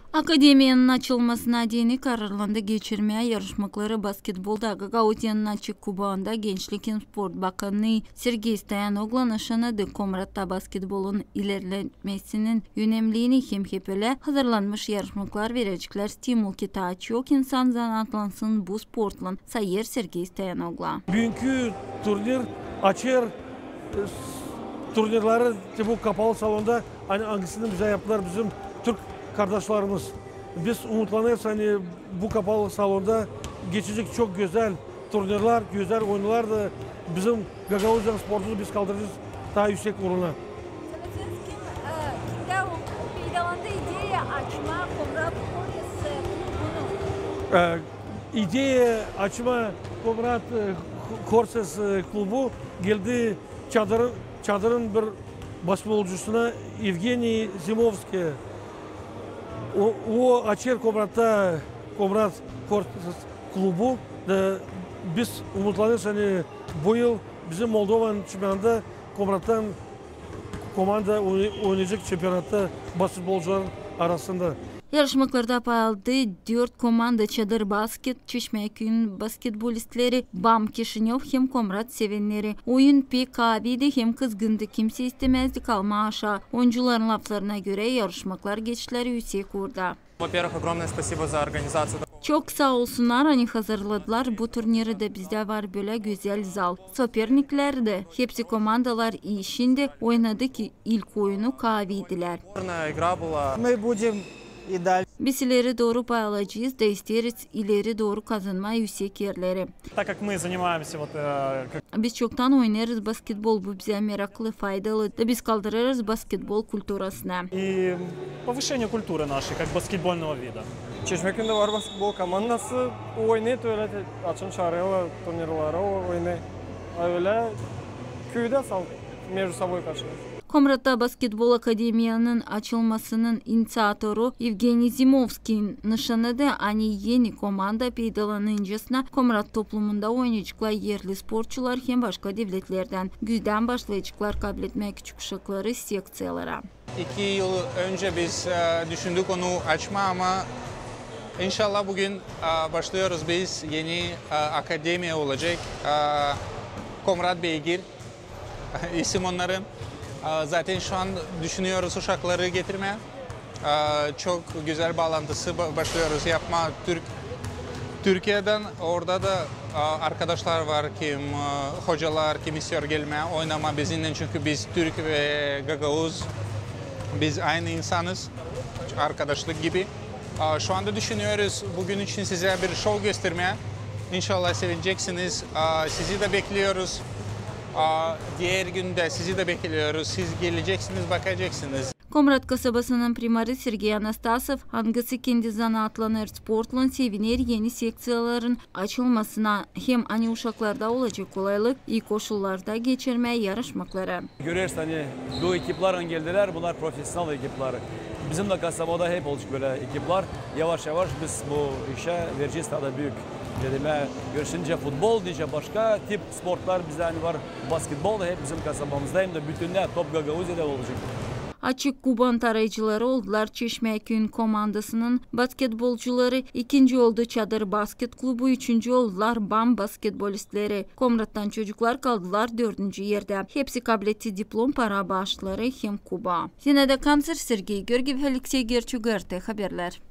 Akademiyanın açılmasına dini kararlandı geçirmeye yarışmaları basketbolda Gagauzyanın açık kubağında Gençlikin Sport Bakanı Sergey Stoyanoglu nişanladı. Komrat'ta basketbolun ilerlemesinin önemliğini hepele hazırlanmış yarışmalar verecekler. Stimul kita çok insan zanatlansın bu sportlan sayır Sergey Stoyanoglu. Bugünkü turnir açır turnirleri bu kapalı salonda hangisini bize yaptılar bizim Türk kardeşlerimiz. Biz umutlanırız bu kapalı salonda geçecek çok güzel turnirler, güzel oyunlar da bizim Gagauzyan sportunu biz kaldıracağız daha yüksek uğruna. Kimde peydalandı ideya açma Komrat klubunu? İdeya açma Komrat Korses klubu geldi çadırın bir basketbolcusuna Evgeniy Zimovskiy. O açır Komrat'ta Komrat Korses klubu da biz umutlanırız bu yıl bizim Moldova'nın çempionatında Komrat'tan komanda oynayacak çempionatta basketbolcular arasında. Yarışmalarda payaldı 4 komanda Çadır Basket, Çeşmeköy'ün basketbolistleri, BAM Kişinyov hem Komrat sevenleri. Oyun pek abiydi hem kızgındı, kimse istemezdi kalma aşağı. Oyuncuların laflarına göre yarışmalar geçişleri yüksek orada. Çok sağ olsunlar, hazırladılar. Bu turniri de bizde var böyle güzel zal. Sopernikler de hepsi komandalar iyi. Şimdi oynadı ki ilk oyunu kaviydiler. Biz ileri doğru paylaşacağız da isteriz ileri doğru kazanma yüksek yerleri. Biz çoktan oynarız basketbol, bu bize meraklı, faydalı da biz kaldırırız basketbol kültürasına. Повышение культуры нашей, как баскетбольного вида. Çeşmeköy'de var basketbol komandası, o oynayıp öyle açın çağırıyorlar turnirlara, o oynayıp öyle köyde mevzu sabah karşılıyor. Komrat'ta Basketbol Akademiyanın açılmasının inisiyatoru Evgeniy Zimovskiy'in nişanı da yeni komanda peydalanıncasına Komrat toplumunda oynayacaklar yerli sporcular hem başka devletlerden güzden başlayacaklar kabul etmeye küçük uşakları seksiyalara. 2 yıl önce biz düşündük onu açma ama inşallah bugün başlıyoruz biz. Yeni akademi olacak. Komrat Beygir isim onların. Zaten şu an düşünüyoruz uşakları getirmeye. Çok güzel bağlantısı başlıyoruz yapma. Türkiye'den orada da arkadaşlar var, kim hocalar, kim istiyor gelmeye oynama bizimle, çünkü biz Türk ve Gagauz, biz aynı insanız, arkadaşlık gibi. Şu anda düşünüyoruz bugün için size bir show göstermeye. İnşallah sevineceksiniz. Sizi de bekliyoruz. Diğer günde sizi de bekliyoruz. Siz geleceksiniz, bakacaksınız. Komrat kasabasının primarı Sergey Anastasov, hangisi kendi zanaatlanır sportla seviner yeni seksiyaların açılmasına hem uşaklarda olacak kolaylık, iyi koşullarda geçirmeye yarışmakları. Görüyoruz bu ekipler geldiler, bunlar profesyonel ekipler. Bizim de kasabada hep olacak böyle ekipler. Yavaş yavaş biz bu işe vereceğiz daha da büyük. Dediğime görüşünce futbol diyece başka tip sportlar bizde var. Basketbol da hep bizim kasabamızda hem de bütünler Top Gagauz'da olacak. Açık kuban tarayıcıları oldular. Çeşmeköy'ün komandasının basketbolcuları 2. oldu Çadır Basket Klubu, 3. oldular BAM basketbolistleri. Komrat'tan çocuklar kaldılar 4. yerde. Hepsi kabul etti diplom, para bağışları hem kuba. Yine de kanser Sergey Georgiev, Alexey Gerchuk, haberler.